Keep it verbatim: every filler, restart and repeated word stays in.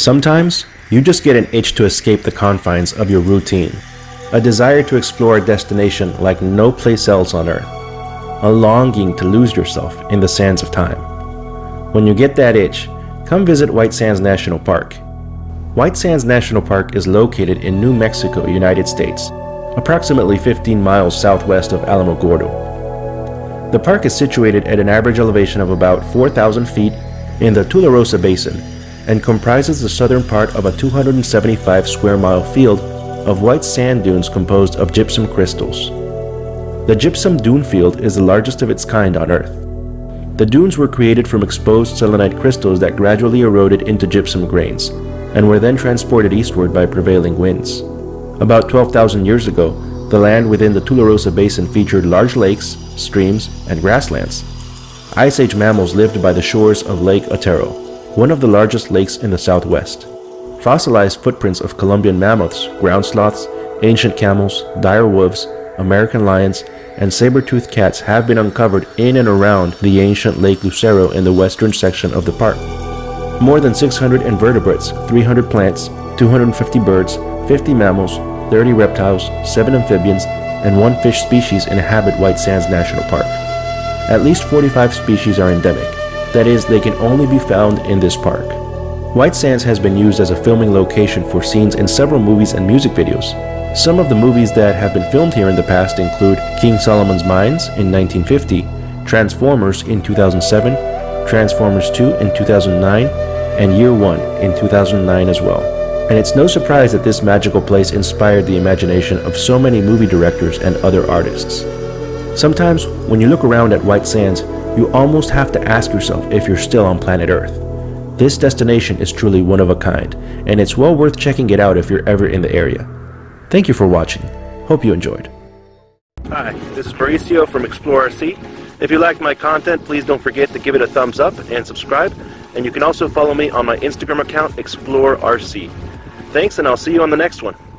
Sometimes, you just get an itch to escape the confines of your routine, a desire to explore a destination like no place else on Earth, a longing to lose yourself in the sands of time. When you get that itch, come visit White Sands National Park. White Sands National Park is located in New Mexico, United States, approximately fifteen miles southwest of Alamogordo. The park is situated at an average elevation of about four thousand feet in the Tularosa Basin and comprises the southern part of a two hundred seventy-five square mile field of white sand dunes composed of gypsum crystals. The gypsum dunefield is the largest of its kind on Earth. The dunes were created from exposed selenite crystals that gradually eroded into gypsum grains and were then transported eastward by prevailing winds. About twelve thousand years ago, the land within the Tularosa Basin featured large lakes, streams, and grasslands. Ice Age mammals lived by the shores of Lake Otero, one of the largest lakes in the southwest. Fossilized footprints of Columbian mammoths, ground sloths, ancient camels, dire wolves, American lions, and saber-toothed cats have been uncovered in and around the ancient Lake Lucero in the western section of the park. More than six hundred invertebrates, three hundred plants, two hundred fifty birds, fifty mammals, thirty reptiles, seven amphibians, and one fish species inhabit White Sands National Park. At least forty-five species are endemic. That is, they can only be found in this park. White Sands has been used as a filming location for scenes in several movies and music videos. Some of the movies that have been filmed here in the past include King Solomon's Mines in nineteen fifty, Transformers in two thousand seven, Transformers two in two thousand nine, and Year One in two thousand nine as well. And it's no surprise that this magical place inspired the imagination of so many movie directors and other artists. Sometimes, when you look around at White Sands, you almost have to ask yourself if you're still on planet Earth. This destination is truly one of a kind, and it's well worth checking it out if you're ever in the area. Thank you for watching. Hope you enjoyed. Hi, this is Mauricio from Explore R C. If you liked my content, please don't forget to give it a thumbs up and subscribe. And you can also follow me on my Instagram account, Explore R C. Thanks, and I'll see you on the next one.